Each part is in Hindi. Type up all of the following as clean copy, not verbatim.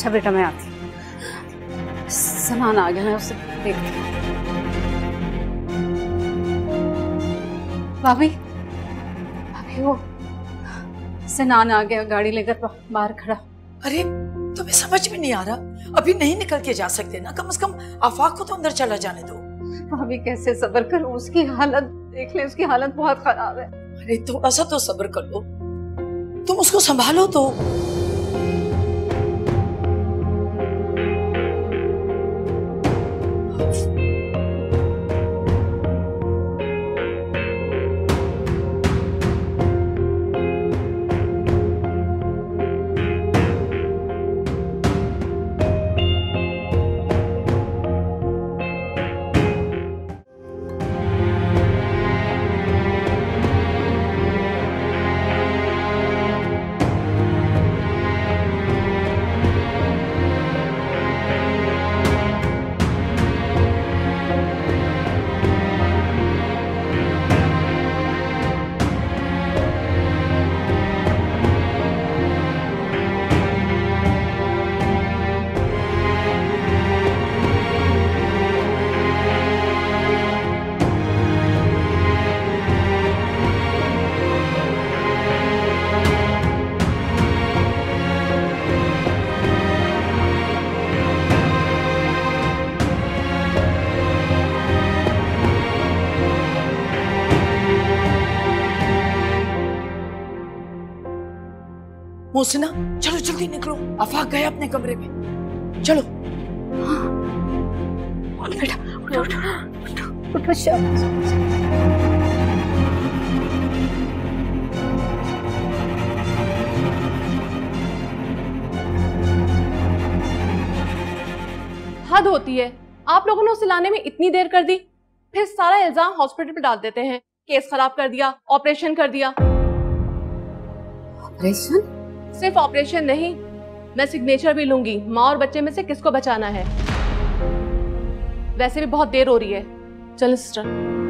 अच्छा बेटा मैं आती हूँ। सनान आ गया, मैं उसे देखती हूँ। भाभी भाभी वो सनान आ गया, गाड़ी लेकर बाहर खड़ा। अरे तुम्हें समझ में नहीं आ रहा? अभी नहीं निकल के जा सकते ना, कम से कम आफाक को तो अंदर चला जाने दो। भाभी कैसे सब्र करूं, उसकी हालत देख ले, उसकी हालत बहुत खराब है। अरे थोड़ा सा तो सब्र कर लो, तुम उसको संभालो तो। मोहसिना चलो जल्दी निकलो, आफाक गए अपने कमरे में, चलो। उठ बेटा, उठो उठो उठो उठो, शाबाश। हद होती है, आप लोगों ने उसे लाने में इतनी देर कर दी, फिर सारा इल्जाम हॉस्पिटल पे डाल देते हैं। केस खराब कर दिया, ऑपरेशन कर दिया। ऑपरेशन? सिर्फ ऑपरेशन नहीं, मैं सिग्नेचर भी लूंगी। माँ और बच्चे में से किसको बचाना है? वैसे भी बहुत देर हो रही है। चलो सिस्टर।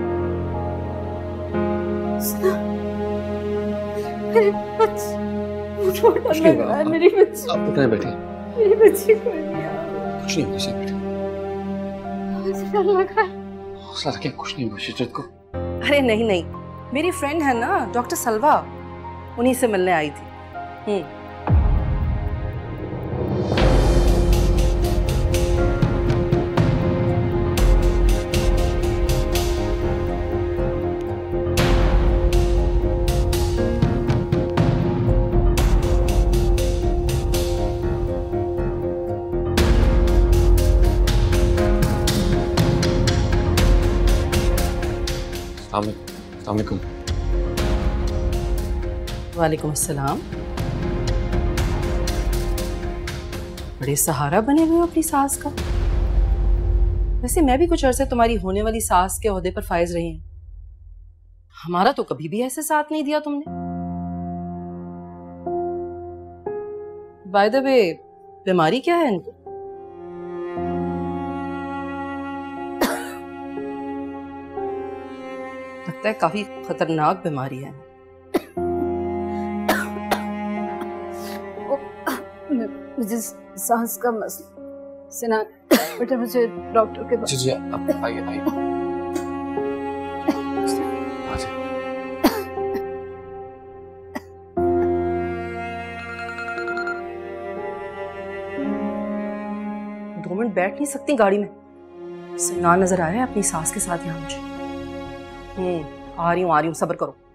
मेरी बच्ची, मुझे डर लग रहा है। मेरी बच्ची, आप कितने बैठे? मेरी बच्ची को लिया। कुछ नहीं बचे बेटे, मुझे डर लग रहा है। हौसला रखें, कुछ नहीं बचे तुझको। अरे नहीं नहीं, मेरी फ्रेंड है ना डॉक्टर सलवा, उन्हीं से मिलने आई थी। अस्सलाम वालेकुम। वालेकुम अस्सलाम। बड़े सहारा बने हुए हो अपनी सास का। वैसे मैं भी कुछ अरसे तुम्हारी होने वाली सास के ओहदे पर फायज रही हूं। हमारा तो कभी भी ऐसे साथ नहीं दिया तुमने। बाय द वे, बीमारी क्या है इनको? लगता है काफी खतरनाक बीमारी है। मुझे सांस का मसला। सिना बेटा, मुझे डॉक्टर के पास। जी आप आइए आइए। दो मिनट बैठ नहीं सकती गाड़ी में? सिना नजर आया है अपनी सास के साथ यहाँ मुझे। आ रही हूँ सब्र करो।